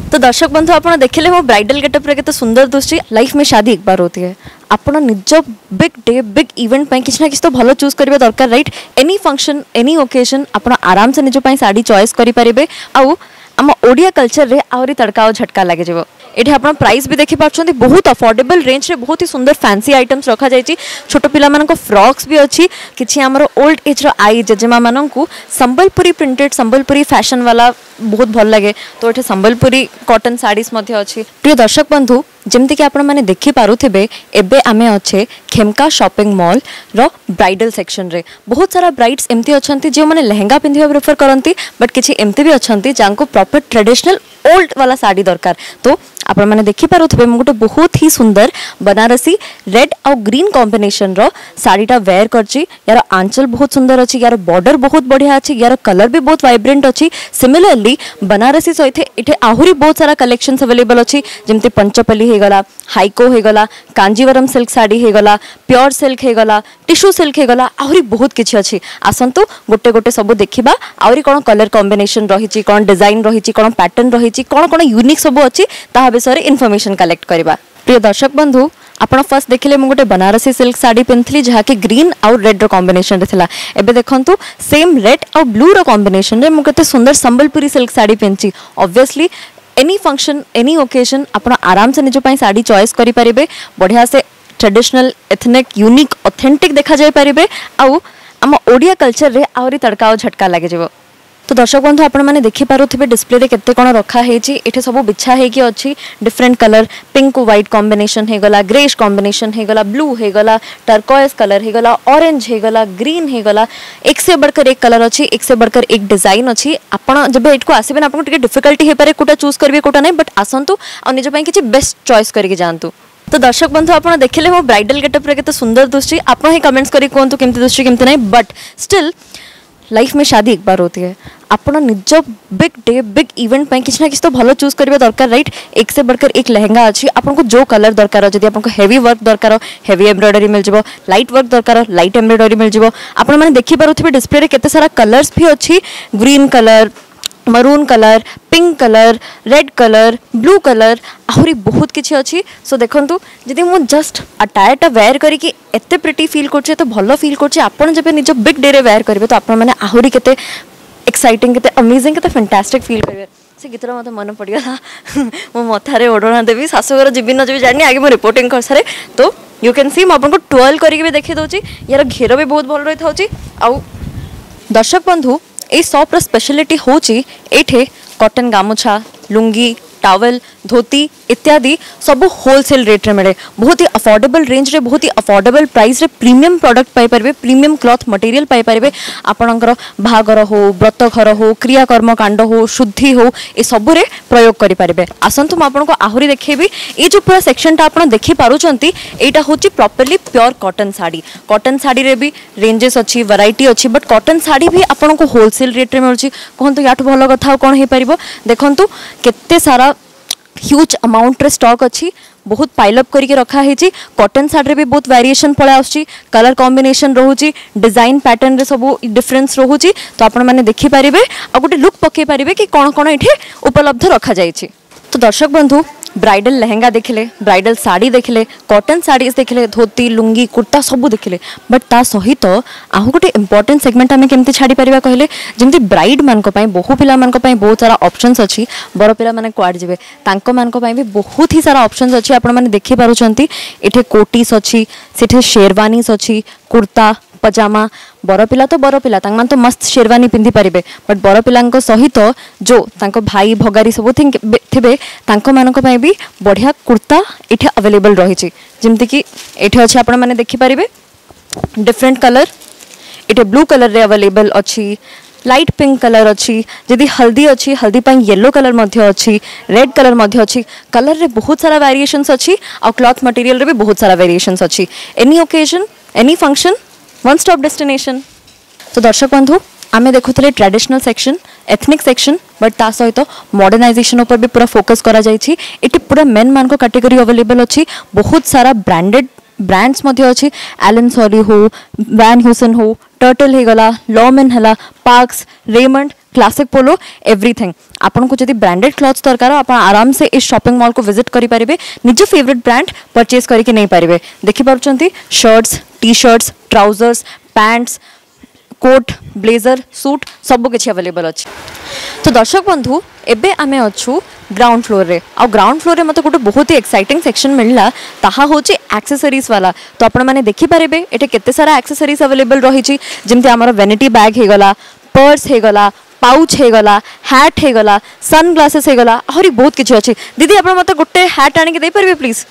तो दर्शक बंधु आप देखिले मो ब्राइडल गेटअप रे केते सुंदर दुष्टि। लाइफ में शादी एक बार होती है। आप निज बिग डे बिग इवेंट पे किसी ना किसी तो भलो चूज करिवे दरकार right. Any function any occasion आप आराम से निज पई साड़ी चॉइस करि परिबे। आउ आम ओडिया कल्चर रे आउरी तड़का और झटका लगे जीवो। ये आप प्राइस भी देखि पाछंती बहुत अफोर्डेबल रेंज रे बहुत ही सुंदर फैंसी आइटम्स रखा जाइछि। छोट पिला मानको फ्रॉक्स भी अच्छी किछि हमर ओल्ड एज रो आई जेजेमा माननकु संबलपुरी प्रिंटेड संबलपुरी फैशन वाला बहुत भल लगे। तो ये संबलपुरी कॉटन साड़ीज मध्य अच्छी। प्रिय दर्शक बंधु जमती कि आपण माने देखि पारुथिबे एबे आमे अच्छे खेमका शॉपिंग मॉल रो ब्राइडल सेक्शन रे। बहुत सारा ब्राइड्स एमती अछंती जे माने लहंगा पिंधिबा प्रेफर करंती बट किछि एमती भी अछंती जांको प्रॉपर ट्रेडिशनल ओल्ड वाला साड़ी दरकार। तो आपण माने देखि पारुथिबे मु गोटे बहुत ही सुंदर बनारसी रेड और ग्रीन कॉम्बिनेशन रो साड़ीटा वेयर करची। यार आंचल बहुत सुंदर अछि, यार बॉर्डर बहुत बढ़िया अछि, यार कलर भी बहुत वाइब्रेंट अछि। सिमिलरली बनारसी सहित इठे आहुरी बहुत सारा कलेक्शंस अवेलेबल अछि जेमती पंचपल्ली हे गला, हाइको हे गला, कांजीवरम सिल्क साड़ी हे गला, प्योर सिल्क हे गला, टिश्यू सिल्क हे गला, आहुरी बहुत किछि अछि। आसंतु गोटे गोटे सब देखिबा आहुरी कोन कलर कॉम्बिनेशन रहिछि, कोन डिजाइन रहिछि, कोन पैटर्न रहिछि, कोन कोन यूनिक सब अछि ता विषय रे इन्फॉर्मेशन कलेक्ट करबा। प्रिय दर्शक बंधु आपण फर्स्ट देखिले मु गोटे बनारसी सिल्क साड़ी पिनथली जहा कि ग्रीन और रेड रो कॉम्बिनेशन रे थिला। एबे देखंतु सेम रेड और ब्लू रो कॉम्बिनेशन रे मु केते सुंदर संबलपुरी सिल्क साड़ी पिनची। Obviously any function any occasion आप आराम से निज पई साड़ी चॉइस करि परिबे। बढ़िया से ट्रेडिशनल एथनिक यूनिक ऑथेंटिक देखा जाय परिबे। आउ आम ओडिया कल्चर रे आउरी तड़का और झटका लगे जीवो। तो दर्शक बंधु आपण माने देखि पारुथिबे डिस्प्ले रे केते कोन रखा हेची। एठे सब बिछा हे कि अछि different colour pink white combination हे गला, ग्रेश कॉम्बिनेशन हे गला, ब्लू हे गला, टर्कोइज कलर हे गला, ऑरेंज हे गला, ग्रीन हे गला। एक से बढ़कर एक कलर अछि, एक से बढ़कर एक डिजाइन अछि। आपण जब एठको आसीबे आपन टिके डिफिकल्टी हे पारे कोटा चूज करबे कोटा नै बट आसंतु आ निज पई किछि बेस्ट चॉइस करके जानतु। तो दर्शक बंधु आप देखिले मो ब्राइडल गेटअप रे केते सुंदर दुष्टि। आप ही कमेंट्स करी कोंतु केमती दुष्टि केमती नै बट स्टिल लाइफ में शादी एक बार होती है। आप निज बिग डे बिग इवेंट पे किसी ना किसी तो भलो चूज करिवे दरकार राइट। एक से बढ़कर एक लहंगा अच्छी आपको जो कलर दरकार हो, जदि आपको हेवी वर्क दरकार हो हेवी एम्ब्रॉयडरी मिल जिवो, लाइट वर्क दरकार हो लाइट एम्ब्रॉयडरी मिल जिवो। आपण माने देखि पारुथिबे डिस्प्ले रे केते सारा कलर्स भी अच्छी green colour, maroon colour, pink colour, red colour, blue colour आहुरी बहुत किछि अछि। सो देखंतु जदि मु जस्ट अटायरटा वेयर करी कि एते प्रिटी फील करछि तो भलो फील करछि। आपण जबे निज बिग डे रे वेयर करबे तो आपण माने आहुरी केते एक्साइटिंग केते अमेजिंग केते फैंटास्टिक फील करबे। से गीतर मते मन पड़ गया मो मथारे ओढणा देवी सासुगर जीवी न जीवी जानि आगे मो रिपोर्टिंग कर सारे। तो यू कैन सी मु आपन को ट्वेल करी भी देखि दोछि। यार घेर भी बहुत भल रही थाउछि। आ दर्शक बंधु ए शॉप रो स्पेशलिटी होची एठे कॉटन गामुछा, लुंगी, टावल, धोती इत्यादि सब होलसेल रेट रे मिले। बहुत ही अफोर्डेबल रेंज रे बहुत ही अफोर्डेबल प्राइस रे प्रीमियम प्रोडक्ट पाई परिबे, प्रीमियम क्लॉथ मटेरियल पाई परिबे। आपणकर भागर हो, व्रत घर हो, क्रियाकर्म कांड हो, शुद्धि हो ए सब रे प्रयोग करि परिबे। आसंतु म आपनको आहुरी देखैबी। ए जो पूरा सेक्शनटा आपण देखि पारुचंती एटा होची properly pure cotton sari. Cotton sari रे भी रेंजेस अच्छी वैरायटी अच्छी बट कॉटन साड़ी भी आपनको होलसेल रेट रे मिलची। कहंतु याठू भलो कथा कोन हे परिबो। देखंतु केते सारा ह्यूज अमाउंट रे स्टॉक अच्छी बहुत पाइलअप करके रखा है। कॉटन साड़ी भी बहुत वेरिएशन पड़ा आछी, कलर कॉम्बिनेशन रोची, डिजाइन पैटर्न रे सब डिफरेंस रोची। तो आपण माने देखि परिबे आ गोटे लुक पके परिबे कि कोन कोन एठे उपलब्ध रखा जाइछि। तो दर्शक बंधु ब्राइडल लहंगा देखिले, ब्राइडल साड़ी देखिले, कॉटन साड़ीज देखिले, धोती लुंगी कुर्ता सब देखिले बट ता सहित आहु गोटे इंपोर्टेंट सेगमेंट आमे केमती छाड़ी परिबा कहले जेमती ब्राइड मान को पई बहु पिला मान को पई बहुत सारा ऑप्शंस अछि। बर पिला माने क्वाड जिवे तांको मान को पई भी बहुत ही सारा ऑप्शंस अछि। आपण माने देखि पारुचंती एठे कोटीस अछि, सेठे शेरवानीस अछि, कुर्ता पजामा। बर पिला तो बर पिला तांग मान तो मस्त शेरवानी पिंधि परिबे बट बर पिलांको सहित जो तांको भाई भगारी सब थिबे तांको मानको पई भी बढ़िया कुर्ता एठे अवेलेबल रहिछि। जेमति कि एठे अछि आपण माने देखि परिबे डिफरेंट कलर एठे ब्लू कलर रे अवेलेबल अछि, लाइट पिंक कलर अच्छी, जदि हल्दी अच्छी हल्दी पाई येलो कलर मध्य अच्छी, रेड कलर मध्य अच्छी। कलर रे बहुत सारा वेरिएशंस अच्छी और क्लॉथ मटेरियल रे भी बहुत सारा वेरिएशंस अच्छी। Any occasion any function one stop destination. तो दर्शक बंधु आमे देखुले traditional section ethnic section but ता सहित मॉडर्नाइजेशन ऊपर भी पूरा फोकस करा जाइछि। एटी पूरा मेन मान को कैटेगरी अवेलेबल अच्छी। बहुत सारा ब्रांडेड ब्रांड्स मध्य अच्छी। एलन सॉरी हो, वैन ह्यूसन हो, टर्टल हे गला, लॉमेन हला, Parx, Raymond classic polo everything आपन को जदि ब्रांडेड क्लॉथ्स दरकार आप आराम से इस शॉपिंग मॉल को विजिट करि परिबे निज फेवरेट ब्रांड परचेज करके नहीं पारिबे देखि पारुचंती shirts T shirts trousers pants coat blazer suit सब किसी अवेलेबल अच्छी तो दर्शक बंधु एबे आमे अच्छू ग्राउंड फ्लोर रे आ ग्राउंड फ्लोर रे मते गोटे बहुत ही एक्साइटिंग सेक्शन मिलला ताहा होची एक्सेसरीज वाला तो आपण माने देखि पारिबे एटे केते सारा एक्सेसरीज अवेलेबल रही छी जेमते हमर वैनिटी बैग हे गला पर्स हे गला पाउच हे गला हैट हे गला सन ग्लासेस हे गला आहुरी बहुत किछि अछि दीदी आपण मते गोटे हैट आनि के दे परिबे प्लीज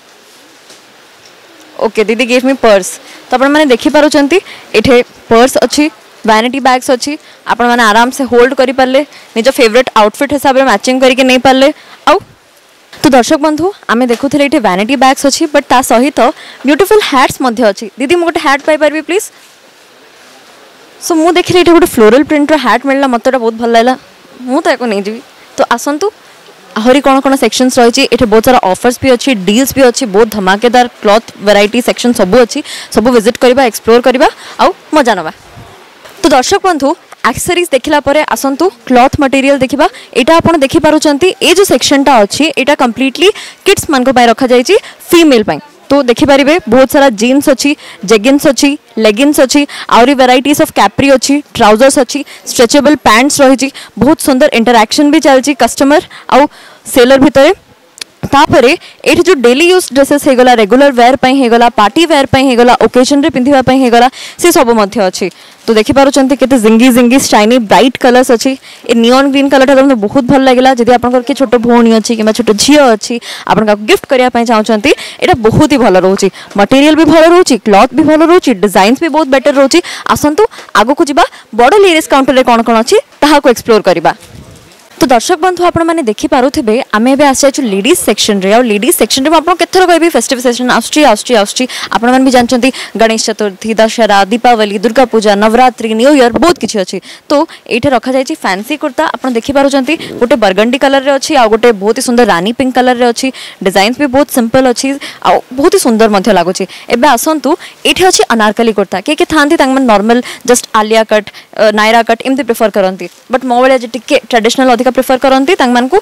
ओके दीदी गिव मी पर्स तो आपण माने देखि पारुचंती एठे पर्स अछि वैनिटी बैग्स अच्छी आपण मैंने आराम से होल्ड करि पारले निज फेवरेट आउटफिट हिसाब से मैचिंग करके नहीं पारले आउ तो दर्शक बंधु आमे देखुथिले एठी वैनिटी बैग्स अच्छी बट ता सहित ब्यूटीफुल हैट्स मध्ये अच्छी दीदी मो गोटे हैट पाई परबी प्लीज सो मु देखिले एठी गोटे फ्लोरल प्रिंट रो हैट मिलला मते बहुत भल लागला मु तो एको नहीं जीवी तो आसंतु आहरी कौन कौन सेक्शंस रही एठी बहुत सारा ऑफर्स भी अच्छी डील्स भी अच्छी बहुत धमाकेदार क्लॉथ वैरायटी सेक्शन सब अच्छी सब विजिट करबा एक्सप्लोर करबा आउ मजा नबा तो दर्शक बंधु एक्सेसरीज देखला परे आसंतु क्लॉथ मटेरियल देखिबा एटा आपण देखि पारुचंती ए जो सेक्शनटा अछि एटा कंप्लीटली किड्स मान को पाई रखा जायछि फीमेल पाई तो देखि पारिबे बहुत सारा जीन्स अछि जेगिन्स अछि लेगिन्स अछि आउरी वैराइटीज ऑफ कैप्री अछि ट्राउजर्स अछि स्ट्रेचेबल पैंट्स रहिछि बहुत सुंदर इंटरैक्शन भी चलछि कस्टमर आउ सेलर भितरे तापरे एठी जो डेली यूज ड्रेसेस हे गला रेगुलर वेयर पई हे गला पार्टी वेयर पई हे गला ओकेजन रे पिंधिबा पई हे गला से सब मध्ये अछि तो देखि पारुचंती केते जिंगी जिंगी शाइनी ब्राइट कलर्स अछि ए नियॉन ग्रीन कलर ता बहुत भल लागला जदि आपन के छोटो भौणी अछि किबा छोटो झियो अछि आपन का गिफ्ट करिया पई चाहउचंती एटा बहुत ही भल रहउची मटेरियल भी भल रहउची क्लॉथ भी भल रहउची डिजाइन्स भी बहुत बेटर रहउची आसंतु आगो को जिबा बड़ लेडीज काउंटर रे कोन कोन अछि ताहा को एक्सप्लोर करिबा तो दर्शक बंधु आपण मैंने देखि पारुथिबे आमे एबे आसी आछु लेडीज सेक्शन रे और लेडीज सेक्शन रे आपण केथरो कहबी फेस्टिवल सेक्शन आउची आपण मन भी जानचंती गणेश चतुर्थी दशहरा दीपावली दुर्गा पूजा नवरात्रि न्यू ईयर बहुत किछि अछि तो एठे रखा जायछि फैंसी कुर्ता आपण देखि पारुचंती गोटे बर्गंडी कलर रे अछि आ गोटे बहुत ही सुंदर रानी पिंक कलर रे अछि डिजाइन्स भी बहुत सिंपल अछि आ बहुत ही सुंदर मध्ये लागुछि एबे आसंतु एठे अछि अनारकली कुर्ता के थांती तांग मन normal just Alia cut Naira cut एमते प्रेफर करंती बट मो वाले जे टिके ट्रेडिशनल प्रेफर करती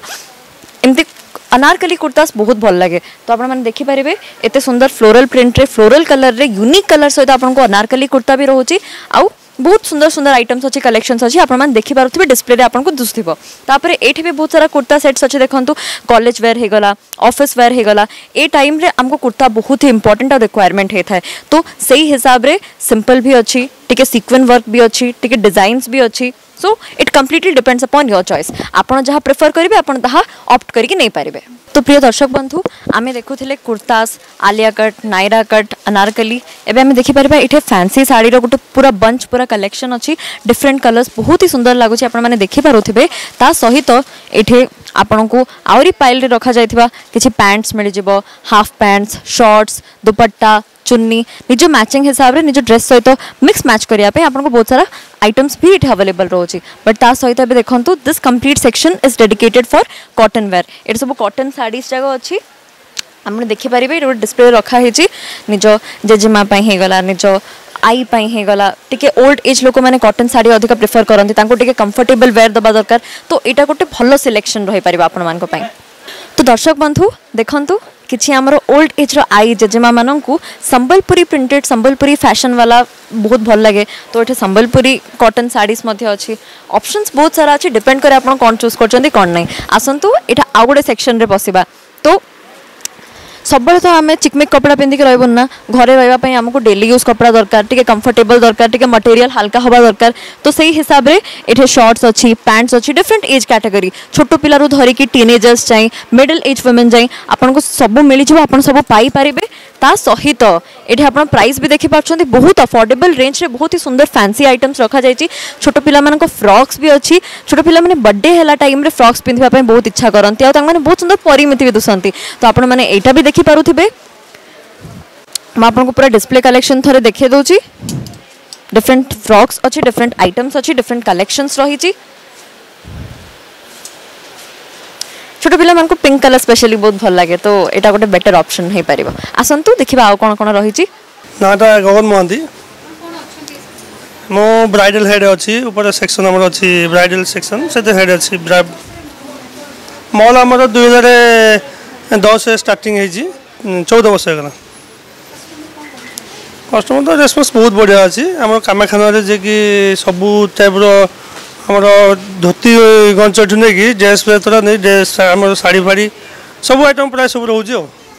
एमती अनारकली कुर्तास बहुत भल लगे तो आपण माने देखि परिबे एते सुंदर फ्लोरल प्रिंट रे फ्लोरल कलर रे यूनिक कलर सहित आपण को अनारकली कुर्ता भी रहउची आउ बहुत सुंदर सुंदर आइटम्स अच्छी कलेक्शंस अच्छी आपण माने देखि पारुथिबे डिस्प्ले रे आपण को दुस्थिबो तापरे एठी भी बहुत सारा कुर्ता सेट्स अच्छे देखंतु कॉलेज वेयर हे गला ऑफिस वेयर हे गला ए टाइम रे हमको कुर्ता बहुत ही इंपोर्टेंट और रिक्वायरमेंट हे थाए तो सही हिसाब रे सिंपल भी अच्छी टिके सीक्वेंस वर्क भी अच्छी टिके डिजाइन्स भी अच्छी so it completely depends upon your choice आपण जहाँ प्रेफर करेंगे आपण ताहा ऑप्ट करके नहीं पारिबे तो प्रिय दर्शक बंधु आमे देखुथिले कुर्तास आलिया कट नायरा कट अनारकली एबे आमे देखि परबा इठे फैंसी साड़ी रो गोटे पूरा बंच पूरा कलेक्शन अछि डिफरेंट कलर्स बहुत ही सुंदर लागुछि आपण माने देखि पारुथिबे ता सहित इठे आपण को आउरी पाइल रे रखा जायथिबा किछि पैंट्स मिल जिवो हाफ पैंट्स शॉर्ट्स दुपट्टा चुन्नी निज मैचिंग हिसाब रे निज ड्रेस सहित मिक्स मैच करिया पे आपन को बहुत सारा आइटम्स भी इठे अवेलेबल रोची बट ता सहित एबे देखंतु this complete section is dedicated for cotton wear at सब कॉटन साड़ीज जगह अछि हमने देखि परिबे डिस्प्ले रखा है निज जेजेमा पई हे गला निज आई पई हे गला टिके ओल्ड एज लोक माने कॉटन साड़ी अधिक प्रेफर करंती तांको टिके कंफर्टेबल वेयर दबा दरकार तो एटा गोटे भलो सिलेक्शन रही परिबा आपन मान को पई तो दर्शक बंधु देखंतु किछि हमर ओल्ड एज रो आई जेजेमा माननकु संबलपुरी प्रिंटेड संबलपुरी फैशन वाला बहुत भल लगे तो एठे संबलपुरी कॉटन साड़ीज मध्ये अछि ऑप्शंस बहुत सारा अछि डिपेंड करे आपण कोन चूज करचंती कोन नै आसंतु एठा आ गोटे सेक्शन रे बसिबा तो सब तो आम चिकमिक कपड़ा पिंधिक रही ना घरे रही आमको डेली यूज कपड़ा दरकार टिके कंफर्टेबल दरकार टिके मटेरियल हल्का हवा दरकार तो सही हिसाब रे एठे शॉर्ट्स अच्छी पैंट्स अच्छी डिफरेंट एज कैटेगरी छोट पिला धरिकी टीनेजर्स जाए मिडल एज वुमेन जाए आपन को सब मिल जाए आपन सब पाई पारिबे ता सहित एठे आपन प्राइस भी देखि पाछंती बहुत अफोर्डेबल रेंज रे बहुत ही सुंदर फैंसी आइटम्स रखा जायछि छोट पिला मन को फ्रॉक्स भी अच्छी छोट पिला माने बर्थडे हैला टाइम रे फ्रॉक्स पिंधिबा पय बहुत इच्छा करंती आ तांग माने बहुत सुंदर परिमिति भी दुसंती तो आपन माने एटा भी देखि पारुथिबे म आपन को पूरा डिस्प्ले कलेक्शन थरे देखि दोची डिफरेंट फ्रॉक्स अच्छी डिफरेंट आइटम्स अच्छी डिफरेंट कलेक्शंस रही छोट पिला मन को पिंक कलर स्पेशली बहुत भल लगे तो एटा गोटे बेटर ऑप्शन हे परिबो आसंतु देखिबा आ कोन कोन रही छी नाटा गगन मोहंती मो ब्राइडल हेड अच्छी ऊपर सेक्शन आम अच्छी ब्राइडल सेक्शन से हेड अच्छी मॉल आमर 2010 स्टार्टिंग है 14 वर्ष होगा कस्टमर तो रेस्पन्स बहुत बढ़िया अच्छी आम कामाखाना जे कि सबू टाइप आमर धोती गंच नहीं कि ड्रेस फ्रेस नहीं ड्रेस आम शाढ़ी फाड़ी सब आइटम प्राय सब रोचे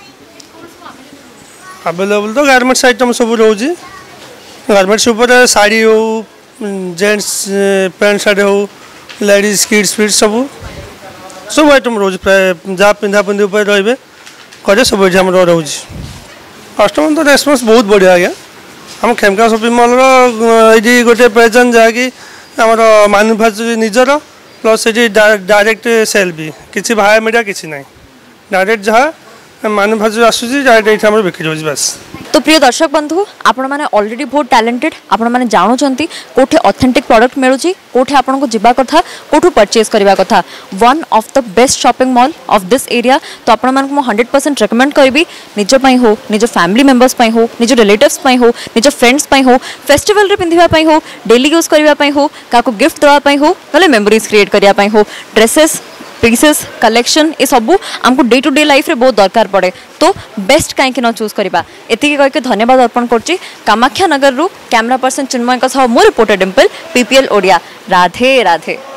अवेलेबल तो गारमेंट्स आइटम सब रोचे गारमेंट्स उपर शाढ़ी हो जेंट्स पैंट सार्ट हो लेडीज किड्स फिट सब सब आइटम रोज प्राय जहाँ पिंधा पिंधि रे करे सब ये रोच कस्टमर तो रेस्पन्स बहुत बढ़िया आज्ञा आम खेमका शॉपिंग मॉल ये गोटे प्रेजेंट जहाँकि आमर मैन्युफैक्चर निजर प्लस ये डायरेक्ट सेल भी किसी भाया मीडिया किसी ना डायरेक्ट जहाँ मैन्युफैक्चर आसूसी डायरेक्ट ये बिक्री हो बस। तो प्रिय दर्शक बंधु आपण मैंने ऑलरेडी बहुत टैलेंटेड आपण मैंने जानुंट कौटे ऑथेंटिक प्रोडक्ट मिलूँ कौटे आपको जीवा कथा कौटू परचेज करवा कथा one of the best shopping mall of this area. तो आपण मैं 100% रेकमेंड करी निजपाई हो निज फैमिली मेंबर्स हो निज रिलेटिव्स हो निज फ्रेंड्स हो फेस्टिवल पिंधापी हो डेली यूज करने हो क्या गिफ्ट देवाई हो ना मेमोरीज क्रिएट करने हो ड्रेसेस पीसेस कलेक्शन ये सब आमको डे टू डे लाइफ रे बहुत दरकार पड़े तो बेस्ट कहीं न चूज करवा एति कह धन्यवाद अर्पण कर कामाख्या नगर रु कैमरा पर्सन चिन्मय मो रिपोर्टर डिम्पल PPL ओडिया राधे राधे।